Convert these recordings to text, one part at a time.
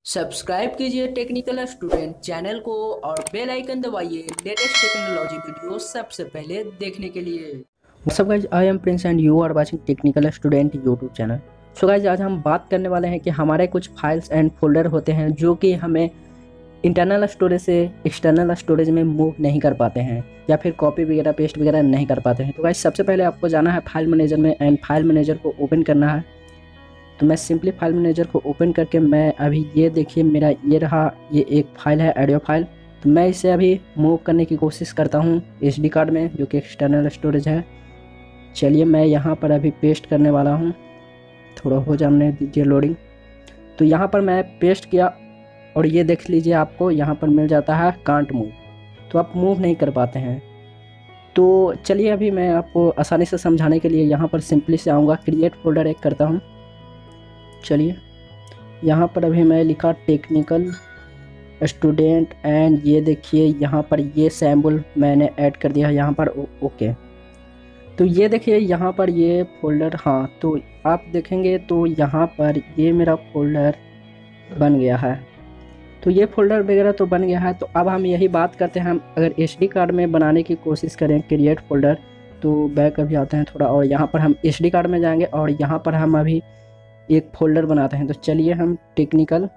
Subscribe कीजिए technical student channel को और बेल आइकन दबाइए लेटेस्ट टेक्नोलॉजी वीडियो सबसे पहले देखने के लिए। What's up guys, I am Prince and you are watching Technical Student YouTube channel. So guys आज हम बात करने वाले हैं कि हमारे कुछ फाइल्स एंड फोल्डर होते हैं जो कि हमें इंटरनल स्टोरेज से एक्सटर्नल स्टोरेज में मूव नहीं कर पाते हैं या फिर कॉपी वगैरह पेस्ट वगैरह नहीं कर पाते हैं। तो गाइज सबसे पहले आपको जाना है फाइल मैनेजर में एंड फाइल मैनेजर को ओपन करना है। तो मैं सिंपली फाइल मैनेजर को ओपन करके मैं अभी ये देखिए मेरा ये रहा, ये एक फाइल है ऑडियो फाइल। तो मैं इसे अभी मूव करने की कोशिश करता हूँ SD कार्ड में जो कि एक्सटर्नल स्टोरेज है। चलिए मैं यहाँ पर अभी पेस्ट करने वाला हूँ, थोड़ा हो जाने दीजिए लोडिंग। तो यहाँ पर मैं पेस्ट किया और ये देख लीजिए आपको यहाँ पर मिल जाता है कांट मूव, तो आप मूव नहीं कर पाते हैं। तो चलिए अभी मैं आपको आसानी से समझाने के लिए यहाँ पर सिंपली से आऊँगा, क्रिएट फोल्डर एक करता हूँ। चलिए यहाँ पर अभी मैं लिखा टेक्निकल स्टूडेंट एंड ये देखिए यहाँ पर ये सैम्पल मैंने ऐड कर दिया यहाँ पर। ओके, तो ये देखिए यहाँ पर ये फोल्डर, हाँ तो आप देखेंगे तो यहाँ पर ये मेरा फोल्डर बन गया है। तो ये फोल्डर वगैरह तो बन गया है। तो अब हम यही बात करते हैं, हम अगर SD कार्ड में बनाने की कोशिश करें क्रिएट फोल्डर, तो बैक अभी आते हैं थोड़ा और यहाँ पर हम SD कार्ड में जाएंगे और यहाँ पर हम अभी एक फ़ोल्डर बनाते हैं। तो चलिए हम टेक्निकल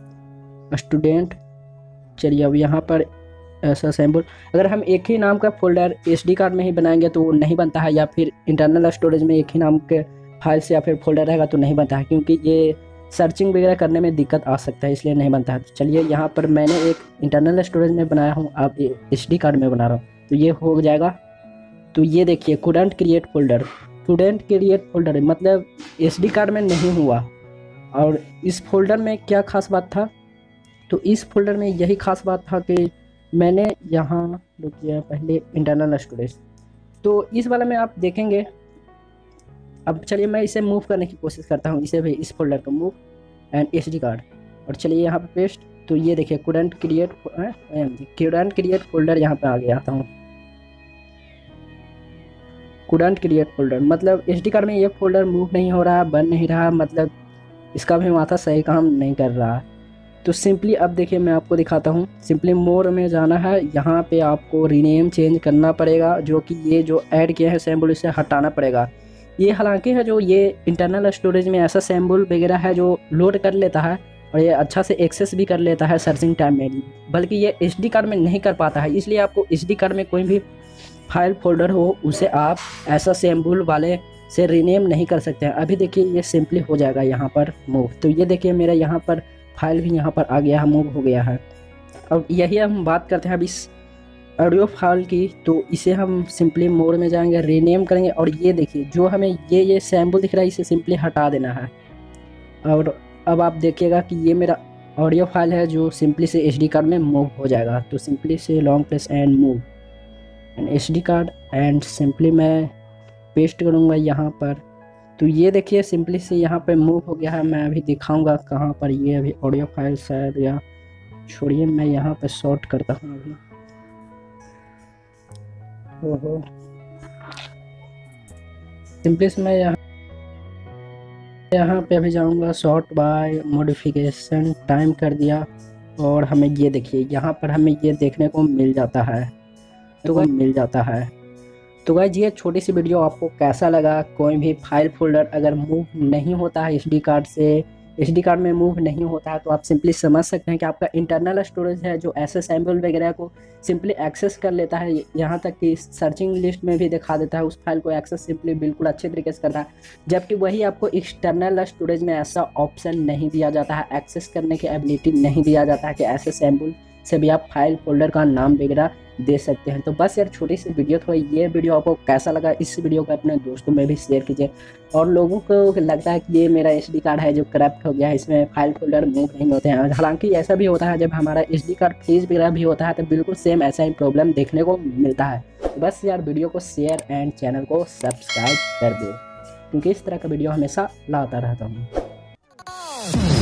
स्टूडेंट, चलिए अब यहाँ पर ऐसा सैम्पल, अगर हम एक ही नाम का फ़ोल्डर SD कार्ड में ही बनाएंगे तो वो नहीं बनता है, या फिर इंटरनल स्टोरेज में एक ही नाम के फाइल्स या फिर फोल्डर रहेगा तो नहीं बनता है, क्योंकि ये सर्चिंग वगैरह करने में दिक्कत आ सकता है, इसलिए नहीं बनता है। तो चलिए यहाँ पर मैंने एक इंटरनल स्टोरेज में बनाया हूँ, अब SD कार्ड में बना रहा हूँ तो ये हो जाएगा। तो ये देखिए कुडंट create folder, student create folder मतलब SD कार्ड में नहीं हुआ। और इस फोल्डर में क्या खास बात था, तो इस फोल्डर में यही खास बात था कि मैंने यहाँ रुकिए पहले इंटरनल स्टोरेज, तो इस वाला में आप देखेंगे। अब चलिए मैं इसे मूव करने की कोशिश करता हूँ, इसे भी इस फोल्डर को मूव एंड SD कार्ड, और चलिए यहाँ पे पेस्ट। तो ये देखिए कुडंट क्रिएट फोल्डर यहाँ पे आ गया आता हूँ। कुडंट क्रिएट फोल्डर मतलब SD कार्ड में ये फोल्डर मूव नहीं हो रहा, बन नहीं रहा, मतलब इसका भी माथा सही काम नहीं कर रहा। तो सिंपली अब देखिए मैं आपको दिखाता हूँ, सिंपली मोर में जाना है, यहाँ पे आपको रीनेम चेंज करना पड़ेगा, जो कि ये जो ऐड किया है सैम्पल इसे हटाना पड़ेगा। ये हालांकि है जो ये इंटरनल स्टोरेज में ऐसा सैम्पल वगैरह है जो लोड कर लेता है और ये अच्छा से एक्सेस भी कर लेता है सर्चिंग टाइम में, बल्कि ये SD कार्ड में नहीं कर पाता है। इसलिए आपको SD कार्ड में कोई भी फाइल फोल्डर हो उसे आप ऐसा सैम्पल वाले से रीनेम नहीं कर सकते हैं। अभी देखिए ये सिंपली हो जाएगा यहाँ पर मूव। तो ये देखिए मेरा यहाँ पर फाइल भी यहाँ पर आ गया है, मूव हो गया है। अब यही हम बात करते हैं अब इस ऑडियो फाइल की। तो इसे हम सिंपली मोड में जाएंगे, रीनेम करेंगे, और ये देखिए जो हमें ये सैम्पल दिख रहा है इसे सिंपली हटा देना है। और अब आप देखिएगा कि ये मेरा ऑडियो फाइल है जो सिंपली से SD कार्ड में मूव हो जाएगा। तो सिंपली से long press and move and SD card and simply मैं पेस्ट करूँगा यहाँ पर। तो ये देखिए सिंपली से यहाँ पे मूव हो गया है। मैं अभी दिखाऊंगा कहाँ पर, ये अभी ऑडियो फाइल शायद, या छोड़िए मैं यहाँ पे शॉर्ट करता हूँ अभी। ओहो, सिंपली से मैं यहाँ पे अभी जाऊँगा, शॉर्ट बाय मॉडिफिकेशन टाइम कर दिया, और हमें ये देखिए यहाँ पर हमें ये देखने को मिल जाता है। तो गाइस ये छोटी सी वीडियो आपको कैसा लगा। कोई भी फाइल फोल्डर अगर मूव नहीं होता है SD कार्ड से, SD कार्ड में मूव नहीं होता है, तो आप सिंपली समझ सकते हैं कि आपका इंटरनल स्टोरेज है जो ऐसे सैम्पल वगैरह को सिंपली एक्सेस कर लेता है, यहाँ तक कि सर्चिंग लिस्ट में भी दिखा देता है, उस फाइल को एक्सेस सिंपली बिल्कुल अच्छे तरीके से करता है। जबकि वही आपको एक्सटर्नल स्टोरेज में ऐसा ऑप्शन नहीं दिया जाता है, एक्सेस करने की एबिलिटी नहीं दिया जाता है कि ऐसे सैम्पल से भी आप फाइल फोल्डर का नाम वगैरह दे सकते हैं। तो बस यार छोटी सी वीडियो थी। ये वीडियो आपको कैसा लगा, इस वीडियो को अपने दोस्तों में भी शेयर कीजिए। और लोगों को लगता है कि ये मेरा SD कार्ड है जो करप्ट हो गया है, इसमें फाइल फोल्डर मूव नहीं होते हैं, हालांकि ऐसा भी होता है जब हमारा SD कार्ड फ्रीज वगैरह भी होता है तो बिल्कुल सेम ऐसा ही प्रॉब्लम देखने को मिलता है। तो बस यार वीडियो को शेयर एंड चैनल को सब्सक्राइब कर दो, क्योंकि इस तरह का वीडियो हमेशा लाता रहता हूँ।